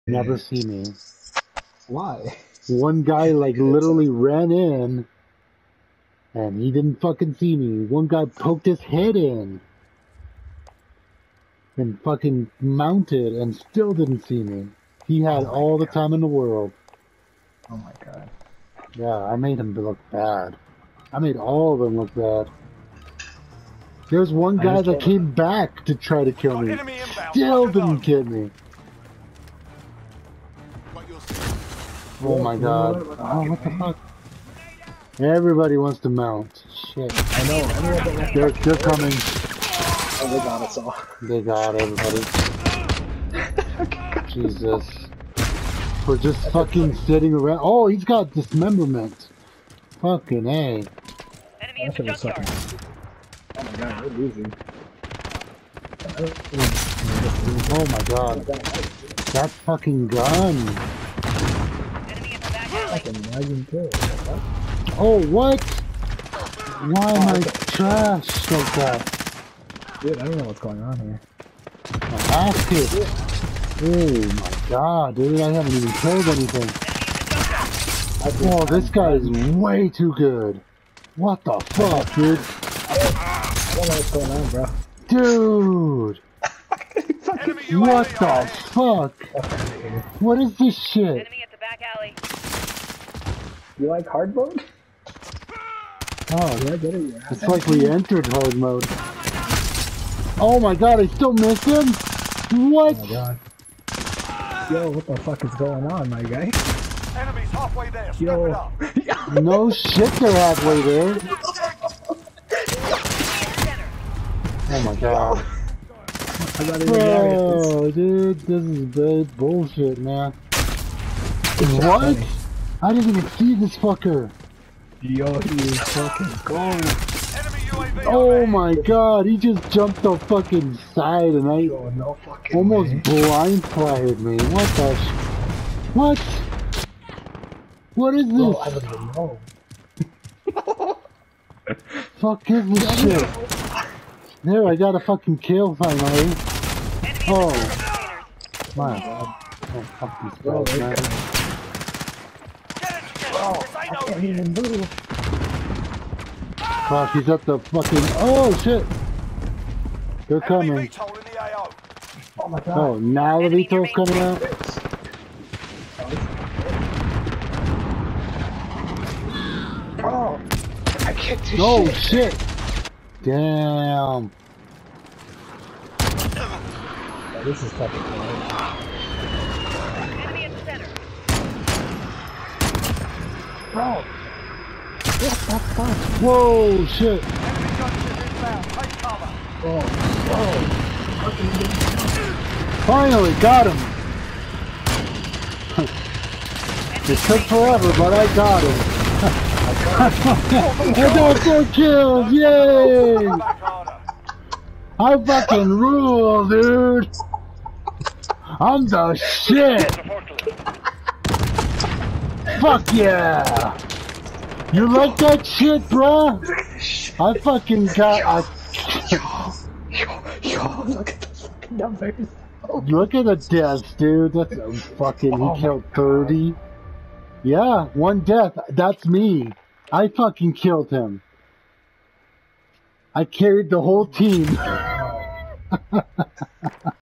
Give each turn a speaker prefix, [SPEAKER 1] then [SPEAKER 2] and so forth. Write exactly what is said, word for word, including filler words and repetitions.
[SPEAKER 1] Never see me.
[SPEAKER 2] Why?
[SPEAKER 1] One guy like literally ran in and he didn't fucking see me. One guy poked his head in and fucking mounted and still didn't see me. He had
[SPEAKER 2] Oh
[SPEAKER 1] all the
[SPEAKER 2] God.
[SPEAKER 1] time in the world.
[SPEAKER 2] Oh my God.
[SPEAKER 1] Yeah, I made him look bad. I made all of them look bad. There's one
[SPEAKER 2] I
[SPEAKER 1] guy
[SPEAKER 2] just
[SPEAKER 1] that
[SPEAKER 2] told him.
[SPEAKER 1] came back to try to kill
[SPEAKER 3] Got
[SPEAKER 1] me.
[SPEAKER 3] enemy inbound.
[SPEAKER 1] Still
[SPEAKER 3] Fuckers
[SPEAKER 1] didn't
[SPEAKER 3] on.
[SPEAKER 1] kill me.
[SPEAKER 3] Got your
[SPEAKER 1] Oh my God. Oh, what the fuck? Everybody wants to mount. Shit.
[SPEAKER 2] I know. Everyone but like,
[SPEAKER 1] They're, they're coming.
[SPEAKER 2] oh, they got us all.
[SPEAKER 1] They got everybody. Jesus. For just fucking sitting around. Oh, he's got dismemberment. Fucking A.
[SPEAKER 4] Enemy in the junkyard.
[SPEAKER 2] Oh my God, we're losing.
[SPEAKER 1] Oh my God. That fucking gun.
[SPEAKER 4] Enemy in the back alley.
[SPEAKER 2] Fucking lagging kill.
[SPEAKER 1] Oh, what? Why am I trash like that?
[SPEAKER 2] Dude, I don't know what's going on here.
[SPEAKER 1] My ass kicked. Oh my God, dude. I haven't even killed anything. Oh, this guy is way too good. What the fuck, dude?
[SPEAKER 2] I don't know what's going on, bro.
[SPEAKER 1] Dude! What the fuck? What is this shit?
[SPEAKER 4] Enemy at the back alley.
[SPEAKER 2] You like hard mode?
[SPEAKER 1] Oh,
[SPEAKER 2] Did I get it? Yeah.
[SPEAKER 1] it's like we entered hard mode. Oh my God, I still missed him? What?
[SPEAKER 2] Oh my God. Yo, what the fuck is going on, my guy?
[SPEAKER 3] enemies halfway there. Step
[SPEAKER 2] Yo.
[SPEAKER 3] it up.
[SPEAKER 1] No shit, they're halfway there. Oh my God.
[SPEAKER 2] I got even there.
[SPEAKER 1] Bro, dude, this is bad bullshit, man. What? I didn't even see this fucker.
[SPEAKER 2] Yo, he is fucking going.
[SPEAKER 3] Enemy U A V
[SPEAKER 1] Oh
[SPEAKER 3] overhead.
[SPEAKER 1] my God, he just jumped the fucking side and I
[SPEAKER 2] Yo, no fucking
[SPEAKER 1] almost
[SPEAKER 2] way.
[SPEAKER 1] blindsided me. What the sh... What? What is
[SPEAKER 2] Bro, I
[SPEAKER 1] this?
[SPEAKER 2] don't even know.
[SPEAKER 1] Fuck is this shit? There, I got a fucking kill finally.
[SPEAKER 4] Enemy
[SPEAKER 1] Oh.
[SPEAKER 4] in the containers.
[SPEAKER 1] My God. Oh, fuck these
[SPEAKER 2] Bro,
[SPEAKER 1] guys,
[SPEAKER 2] they
[SPEAKER 1] man.
[SPEAKER 2] got-
[SPEAKER 3] Get it together.
[SPEAKER 2] Bro,
[SPEAKER 3] This
[SPEAKER 2] I
[SPEAKER 3] ain't
[SPEAKER 2] can't
[SPEAKER 3] over yet.
[SPEAKER 2] even move.
[SPEAKER 1] Fuck, he's at the fucking... Oh, shit! They're
[SPEAKER 3] Enemy
[SPEAKER 1] coming.
[SPEAKER 3] V TOL in the A O.
[SPEAKER 2] Oh my God.
[SPEAKER 1] Oh, now the
[SPEAKER 4] Enemy
[SPEAKER 1] Vito's coming out?
[SPEAKER 2] Bro, I can't do
[SPEAKER 1] Oh,
[SPEAKER 2] shit.
[SPEAKER 1] shit! Damn.
[SPEAKER 2] Oh, this is fucking hard.
[SPEAKER 4] Enemy in the center.
[SPEAKER 2] Bro, what the fuck?
[SPEAKER 1] Whoa, shit!
[SPEAKER 3] Enemy gunship inbound. Take cover.
[SPEAKER 2] Bro, bro.
[SPEAKER 1] Finally, got him! It took forever, but I got him. I got four kills, yay!
[SPEAKER 3] Back harder.
[SPEAKER 1] I fucking rule, dude! I'm the shit! Fuck yeah! You like that shit, bruh? I fucking got... I,
[SPEAKER 2] Yo, yo, look at the fucking numbers.
[SPEAKER 1] look at the deaths, dude. That's a fucking...
[SPEAKER 2] Oh
[SPEAKER 1] He
[SPEAKER 2] my
[SPEAKER 1] killed thirty. Yeah, one death. That's me. I fucking killed him. I carried the whole team.